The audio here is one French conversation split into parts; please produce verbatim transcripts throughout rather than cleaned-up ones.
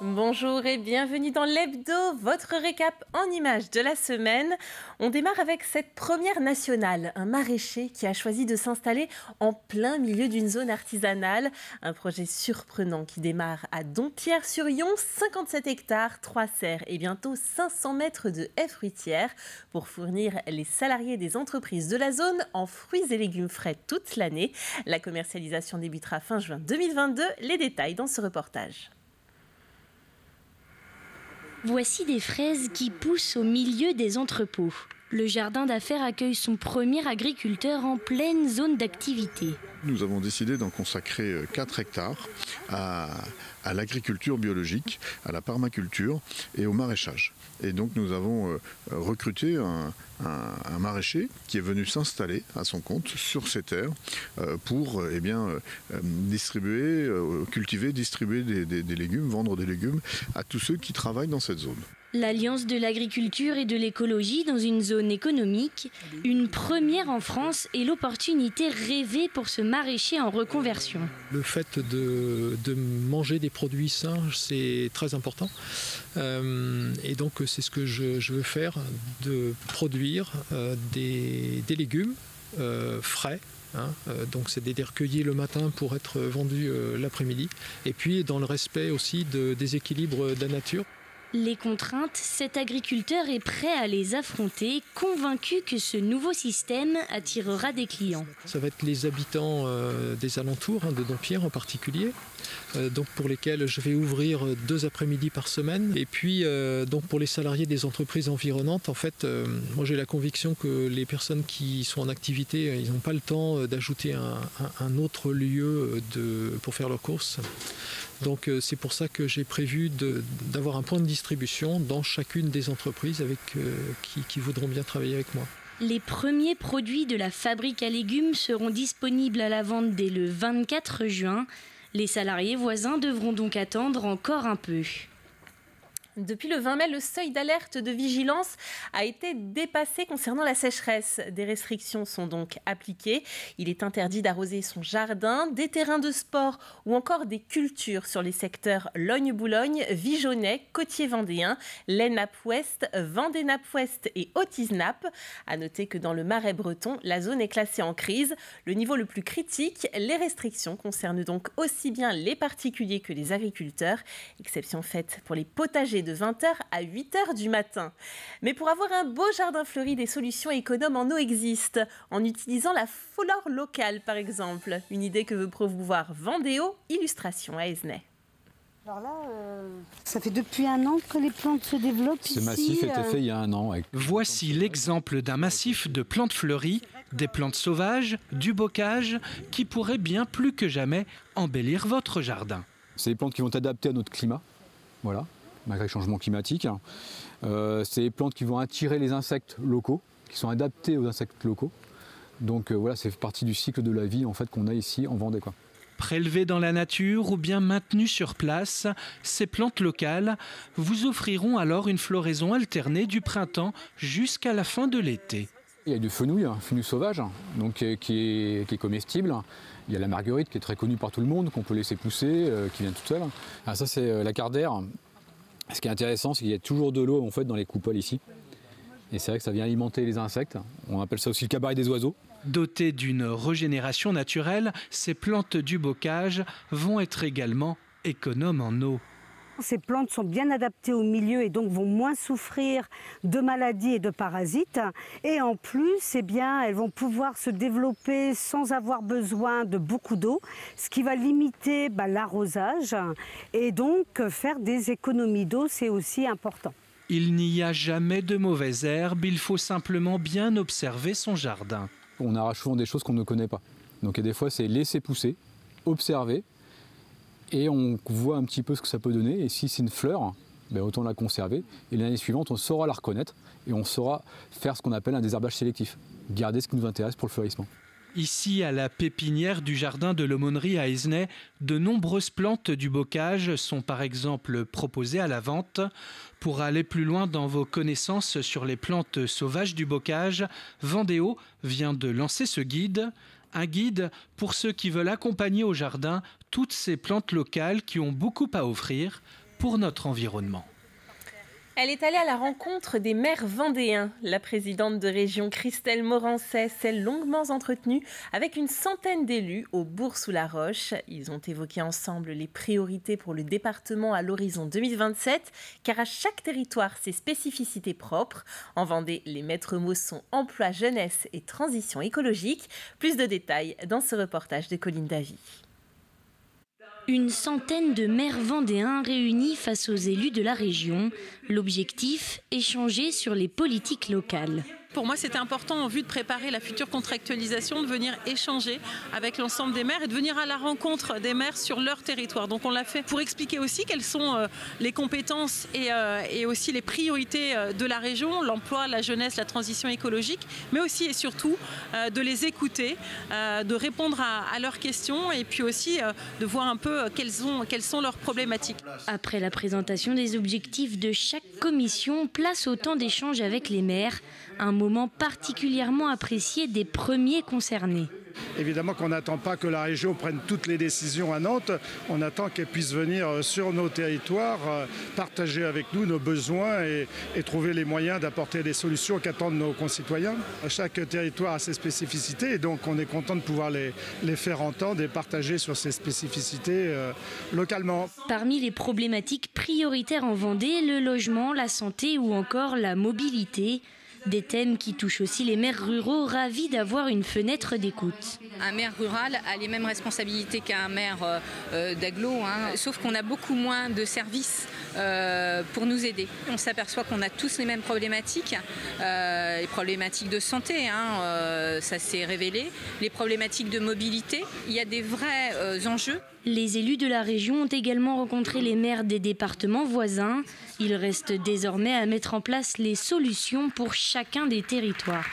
Bonjour et bienvenue dans l'Hebdo, votre récap en images de la semaine. On démarre avec cette première nationale, un maraîcher qui a choisi de s'installer en plein milieu d'une zone artisanale. Un projet surprenant qui démarre à Dompierre-sur-Yon, cinquante-sept hectares, trois serres et bientôt cinq cents mètres de haies fruitières pour fournir les salariés des entreprises de la zone en fruits et légumes frais toute l'année. La commercialisation débutera fin juin deux mille vingt-deux. Les détails dans ce reportage. Voici des fraises qui poussent au milieu des entrepôts. Le jardin d'affaires accueille son premier agriculteur en pleine zone d'activité. Nous avons décidé d'en consacrer quatre hectares à, à l'agriculture biologique, à la permaculture et au maraîchage. Et donc nous avons recruté un, un, un maraîcher qui est venu s'installer à son compte sur ces terres pour eh bien, distribuer, cultiver, distribuer des, des, des légumes, vendre des légumes à tous ceux qui travaillent dans cette zone. L'alliance de l'agriculture et de l'écologie dans une zone économique, une première en France et l'opportunité rêvée pour ce maraîcher en reconversion. Le fait de, de manger des produits sains, c'est très important. Euh, et donc c'est ce que je, je veux faire, de produire euh, des, des légumes euh, frais. Hein, euh, donc c'est des recueillis le matin pour être vendus euh, l'après-midi. Et puis dans le respect aussi de, des équilibres de la nature. Les contraintes, cet agriculteur est prêt à les affronter, convaincu que ce nouveau système attirera des clients. Ça va être les habitants euh, des alentours, hein, de Dompierre en particulier, euh, donc pour lesquels je vais ouvrir deux après-midi par semaine. Et puis euh, donc pour les salariés des entreprises environnantes, en fait, euh, moi j'ai la conviction que les personnes qui sont en activité, ils n'ont pas le temps d'ajouter un, un, un autre lieu de, pour faire leurs courses. Donc euh, c'est pour ça que j'ai prévu de, d'avoir un point de distribution dans chacune des entreprises avec, euh, qui, qui voudront bien travailler avec moi. Les premiers produits de la fabrique à légumes seront disponibles à la vente dès le vingt-quatre juin. Les salariés voisins devront donc attendre encore un peu. Depuis le vingt mai, le seuil d'alerte de vigilance a été dépassé concernant la sécheresse. Des restrictions sont donc appliquées. Il est interdit d'arroser son jardin, des terrains de sport ou encore des cultures sur les secteurs Logne-Boulogne, Vigeonnais, Côtier-Vendéen, l'Aisne-Nappe-Ouest, Vendée-Nappe-Ouest et Autisne-Nappe. À noter que dans le Marais breton, la zone est classée en crise. Le niveau le plus critique, les restrictions concernent donc aussi bien les particuliers que les agriculteurs. Exception faite pour les potagers de vingt heures à huit heures du matin. Mais pour avoir un beau jardin fleuri, des solutions économes en eau existent, en utilisant la flore locale par exemple. Une idée que veut promouvoir Vendéo, illustration à Aisne. Alors là, euh, ça fait depuis un an que les plantes se développent ici. Ce massif a été fait il y a un an. Avec... Voici l'exemple d'un massif de plantes fleuries, des plantes sauvages, du bocage, qui pourraient bien plus que jamais embellir votre jardin. C'est des plantes qui vont être adaptées à notre climat, voilà, malgré le changement climatique. Euh, c'est des plantes qui vont attirer les insectes locaux, qui sont adaptés aux insectes locaux. Donc euh, voilà, c'est partie du cycle de la vie en fait, qu'on a ici en Vendée, quoi. Prélevées dans la nature ou bien maintenues sur place, ces plantes locales vous offriront alors une floraison alternée du printemps jusqu'à la fin de l'été. Il y a du fenouil, un fenouil sauvage, donc, qui, est, qui est comestible. Il y a la marguerite qui est très connue par tout le monde, qu'on peut laisser pousser, euh, qui vient toute seule. Alors ça c'est la cardère. Ce qui est intéressant, c'est qu'il y a toujours de l'eau en fait, dans les coupoles ici. Et c'est vrai que ça vient alimenter les insectes. On appelle ça aussi le cabaret des oiseaux. Dotées d'une régénération naturelle, ces plantes du bocage vont être également économes en eau. Ces plantes sont bien adaptées au milieu et donc vont moins souffrir de maladies et de parasites. Et en plus, eh bien, elles vont pouvoir se développer sans avoir besoin de beaucoup d'eau, ce qui va limiter bah, l'arrosage et donc faire des économies d'eau, c'est aussi important. Il n'y a jamais de mauvaises herbes, il faut simplement bien observer son jardin. On arrache souvent des choses qu'on ne connaît pas. Donc des fois, c'est laisser pousser, observer, et on voit un petit peu ce que ça peut donner. Et si c'est une fleur, ben autant la conserver. Et l'année suivante, on saura la reconnaître et on saura faire ce qu'on appelle un désherbage sélectif. Garder ce qui nous intéresse pour le fleurissement. Ici, à la pépinière du jardin de l'aumônerie à Aisne, de nombreuses plantes du bocage sont par exemple proposées à la vente. Pour aller plus loin dans vos connaissances sur les plantes sauvages du bocage, Vendéo vient de lancer ce guide. Un guide pour ceux qui veulent accompagner au jardin toutes ces plantes locales qui ont beaucoup à offrir pour notre environnement. Elle est allée à la rencontre des maires vendéens. La présidente de région Christelle Morancet s'est longuement entretenue avec une centaine d'élus au Bourg-sous-la-Roche. Ils ont évoqué ensemble les priorités pour le département à l'horizon deux mille vingt-sept, car à chaque territoire ses spécificités propres. En Vendée, les maîtres mots sont emploi, jeunesse et transition écologique. Plus de détails dans ce reportage de Colline Davy. Une centaine de maires vendéens réunis face aux élus de la région. L'objectif, échanger sur les politiques locales. Pour moi, c'était important, en vue de préparer la future contractualisation, de venir échanger avec l'ensemble des maires et de venir à la rencontre des maires sur leur territoire. Donc on l'a fait pour expliquer aussi quelles sont euh, les compétences et, euh, et aussi les priorités euh, de la région, l'emploi, la jeunesse, la transition écologique, mais aussi et surtout euh, de les écouter, euh, de répondre à, à leurs questions et puis aussi euh, de voir un peu quelles, ont, quelles sont leurs problématiques. Après la présentation des objectifs de chaque commission, place au temps d'échange avec les maires. Un moment particulièrement apprécié des premiers concernés. Évidemment qu'on n'attend pas que la région prenne toutes les décisions à Nantes, on attend qu'elle puisse venir sur nos territoires, partager avec nous nos besoins et, et trouver les moyens d'apporter des solutions qu'attendent nos concitoyens. Chaque territoire a ses spécificités et donc on est content de pouvoir les, les faire entendre et partager sur ces spécificités euh, localement. Parmi les problématiques prioritaires en Vendée, le logement, la santé ou encore la mobilité. Des thèmes qui touchent aussi les maires ruraux ravis d'avoir une fenêtre d'écoute. Un maire rural a les mêmes responsabilités qu'un maire euh, d'agglo, hein, sauf qu'on a beaucoup moins de services euh, pour nous aider. On s'aperçoit qu'on a tous les mêmes problématiques, euh, les problématiques de santé, hein, euh, ça s'est révélé, les problématiques de mobilité, il y a des vrais euh, enjeux. Les élus de la région ont également rencontré les maires des départements voisins. Il reste désormais à mettre en place les solutions pour chacun des territoires.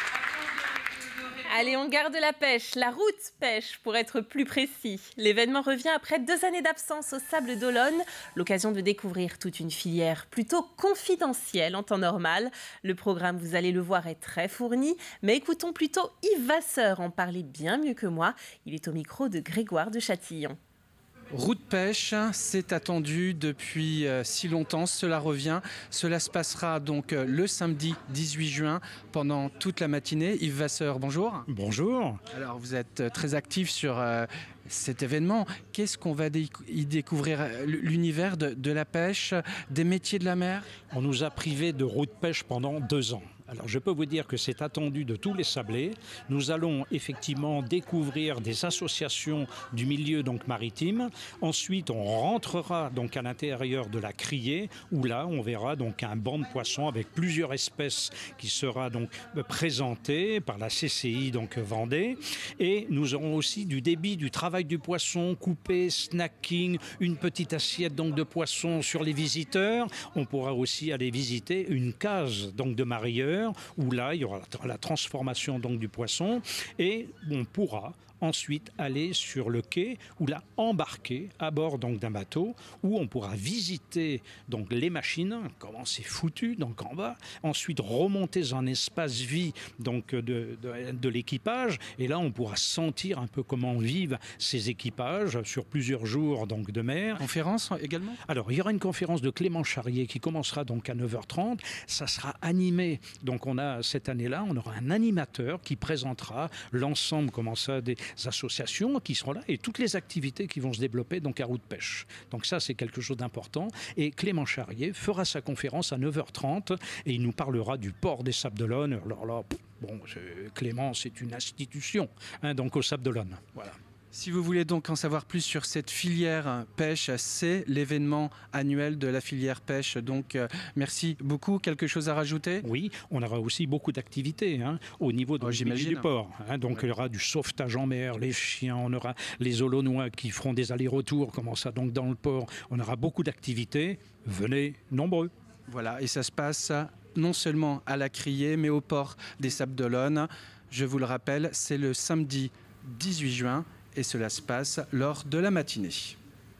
Allez, on garde la pêche, la route pêche pour être plus précis. L'événement revient après deux années d'absence au Sable d'Olonne. L'occasion de découvrir toute une filière plutôt confidentielle en temps normal. Le programme, vous allez le voir, est très fourni. Mais écoutons plutôt Yves Vasseur en parler bien mieux que moi. Il est au micro de Grégoire de Châtillon. Route pêche, c'est attendu depuis euh, si longtemps, cela revient. Cela se passera donc euh, le samedi dix-huit juin pendant toute la matinée. Yves Vasseur, bonjour. Bonjour. Alors vous êtes euh, très actif sur euh, cet événement. Qu'est-ce qu'on va dé- y découvrir? L'univers de, de la pêche, des métiers de la mer? On nous a privés de route pêche pendant deux ans. Alors je peux vous dire que c'est attendu de tous les sablés. Nous allons effectivement découvrir des associations du milieu donc maritime. Ensuite, on rentrera donc à l'intérieur de la criée où là, on verra donc un banc de poissons avec plusieurs espèces qui sera donc présenté par la C C I donc Vendée. Et nous aurons aussi du débit du travail du poisson, coupé, snacking, une petite assiette donc de poisson sur les visiteurs. On pourra aussi aller visiter une case donc de mareyeurs où là, il y aura la transformation donc du poisson et on pourra ensuite aller sur le quai ou là embarquer à bord donc d'un bateau où on pourra visiter donc les machines, comment c'est foutu donc en bas, ensuite remonter dans un espace vie donc de, de, de l'équipage et là on pourra sentir un peu comment vivent ces équipages sur plusieurs jours donc de mer. Conférence également? Alors il y aura une conférence de Clément Charrier qui commencera donc à neuf heures trente, ça sera animé, donc on a cette année-là, on aura un animateur qui présentera l'ensemble comment ça des associations qui seront là et toutes les activités qui vont se développer donc à route pêche. Donc ça c'est quelque chose d'important et Clément Charrier fera sa conférence à neuf heures trente et il nous parlera du port des Sables d'Olonne. Alors là, bon, Clément c'est une institution hein, donc au Sables d'Olonne. Voilà. Si vous voulez donc en savoir plus sur cette filière pêche, c'est l'événement annuel de la filière pêche. Donc euh, merci beaucoup. Quelque chose à rajouter? Oui, on aura aussi beaucoup d'activités hein, au niveau de, oh, du port. Hein, donc ouais. Il y aura du sauvetage en mer, les chiens, on aura les Olonois qui feront des allers-retours, comment ça donc dans le port. On aura beaucoup d'activités. Venez nombreux. Voilà, et ça se passe non seulement à la criée, mais au port des Sables d'Olonne. Je vous le rappelle, c'est le samedi dix-huit juin. Et cela se passe lors de la matinée.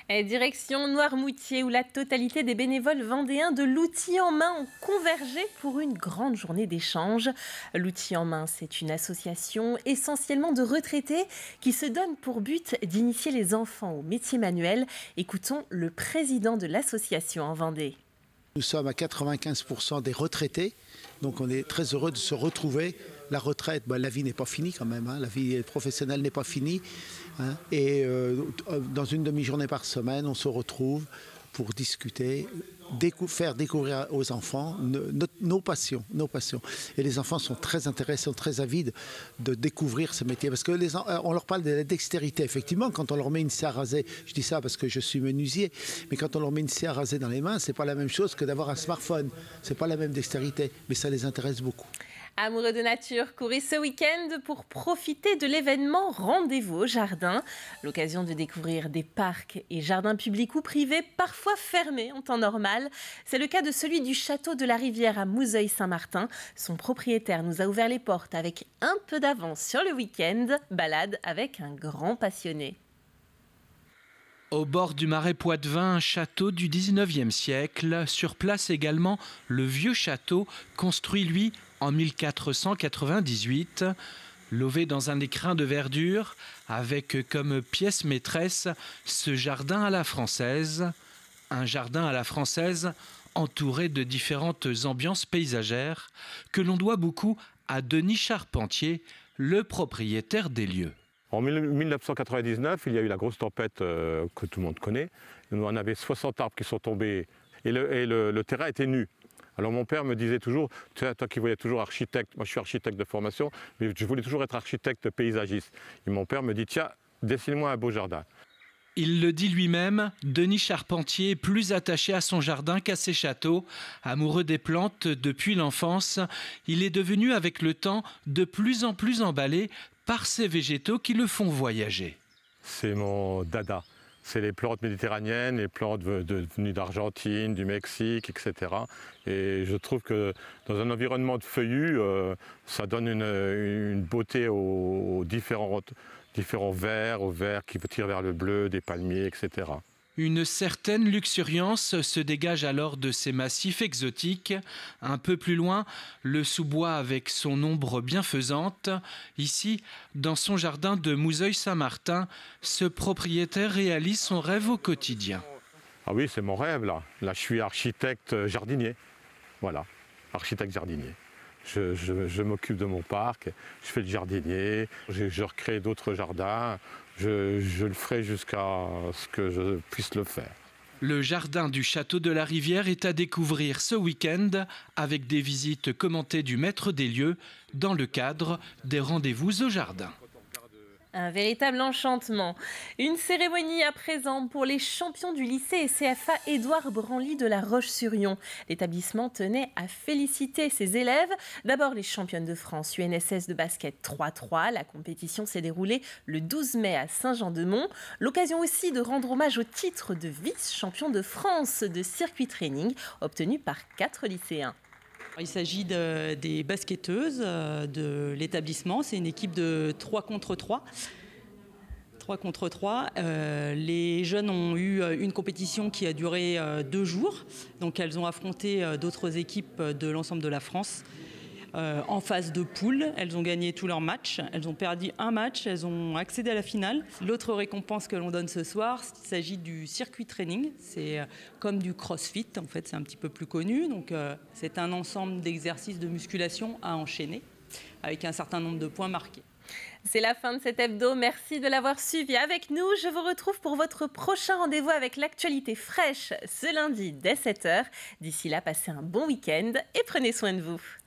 Et direction Noirmoutier, où la totalité des bénévoles vendéens de l'Outil en main ont convergé pour une grande journée d'échange. L'Outil en main, c'est une association essentiellement de retraités qui se donne pour but d'initier les enfants au métier manuel. Écoutons le président de l'association en Vendée. Nous sommes à quatre-vingt-quinze pour cent des retraités, donc on est très heureux de se retrouver. La retraite, ben, la vie n'est pas finie quand même, hein. La vie professionnelle n'est pas finie. Hein. Et euh, dans une demi-journée par semaine, on se retrouve pour discuter, décou- faire découvrir aux enfants nos, nos, nos passions, nos passions. Et les enfants sont très intéressés, sont très avides de découvrir ce métier. Parce que les, on leur parle de la dextérité. Effectivement, quand on leur met une scie à raser, je dis ça parce que je suis menuisier, mais quand on leur met une scie à raser dans les mains, c'est pas la même chose que d'avoir un smartphone. C'est pas la même dextérité, mais ça les intéresse beaucoup. Amoureux de nature, courez ce week-end pour profiter de l'événement Rendez-vous au jardin. L'occasion de découvrir des parcs et jardins publics ou privés, parfois fermés en temps normal. C'est le cas de celui du château de la Rivière à Mouzeuil-Saint-Martin. Son propriétaire nous a ouvert les portes avec un peu d'avance sur le week-end. Balade avec un grand passionné. Au bord du marais Poitevin, un château du dix-neuvième siècle. Sur place également, le vieux château, construit lui en mille quatre cent quatre-vingt-dix-huit. Lové dans un écrin de verdure, avec comme pièce maîtresse ce jardin à la française. Un jardin à la française entouré de différentes ambiances paysagères que l'on doit beaucoup à Denis Charpentier, le propriétaire des lieux. En mille neuf cent quatre-vingt-dix-neuf, il y a eu la grosse tempête euh, que tout le monde connaît. On avait soixante arbres qui sont tombés et le, et le, le terrain était nu. Alors mon père me disait toujours, toi qui voyais toujours architecte, moi je suis architecte de formation, mais je voulais toujours être architecte paysagiste. Et mon père me dit, tiens, dessine-moi un beau jardin. Il le dit lui-même, Denis Charpentier est plus attaché à son jardin qu'à ses châteaux. Amoureux des plantes depuis l'enfance, il est devenu avec le temps de plus en plus emballé par ces végétaux qui le font voyager. C'est mon dada. C'est les plantes méditerranéennes, les plantes venues d'Argentine, du Mexique, et cetera. Et je trouve que dans un environnement de feuillus, euh, ça donne une, une beauté aux, aux différents, différents verts, aux verts qui tirent vers le bleu, des palmiers, et cetera. Une certaine luxuriance se dégage alors de ces massifs exotiques. Un peu plus loin, le sous-bois avec son ombre bienfaisante. Ici, dans son jardin de Mouzeuil-Saint-Martin, ce propriétaire réalise son rêve au quotidien. Ah oui, c'est mon rêve là. Là, je suis architecte jardinier. Voilà, architecte jardinier. Je, je, je m'occupe de mon parc, je fais le jardinier, je, je recrée d'autres jardins. Je, je le ferai jusqu'à ce que je puisse le faire. Le jardin du château de la Rivière est à découvrir ce week-end avec des visites commentées du maître des lieux dans le cadre des rendez-vous au jardin. Un véritable enchantement. Une cérémonie à présent pour les champions du lycée et C F A Édouard Branly de La Roche-sur-Yon. L'établissement tenait à féliciter ses élèves. D'abord les championnes de France U N S S de basket trois trois. La compétition s'est déroulée le douze mai à Saint-Jean-de-Mont. L'occasion aussi de rendre hommage au titre de vice-champion de France de circuit training obtenu par quatre lycéens. Il s'agit de, des basketteuses de l'établissement. C'est une équipe de trois contre trois. trois contre trois. Euh, les jeunes ont eu une compétition qui a duré deux jours. Donc elles ont affronté d'autres équipes de l'ensemble de la France. Euh, en phase de poule, elles ont gagné tous leurs matchs. Elles ont perdu un match, elles ont accédé à la finale. L'autre récompense que l'on donne ce soir, il s'agit du circuit training. C'est comme du crossfit, en fait, c'est un petit peu plus connu. Donc, euh, c'est un ensemble d'exercices de musculation à enchaîner avec un certain nombre de points marqués. C'est la fin de cet hebdo. Merci de l'avoir suivi avec nous. Je vous retrouve pour votre prochain rendez-vous avec l'actualité fraîche ce lundi dès sept heures. D'ici là, passez un bon week-end et prenez soin de vous.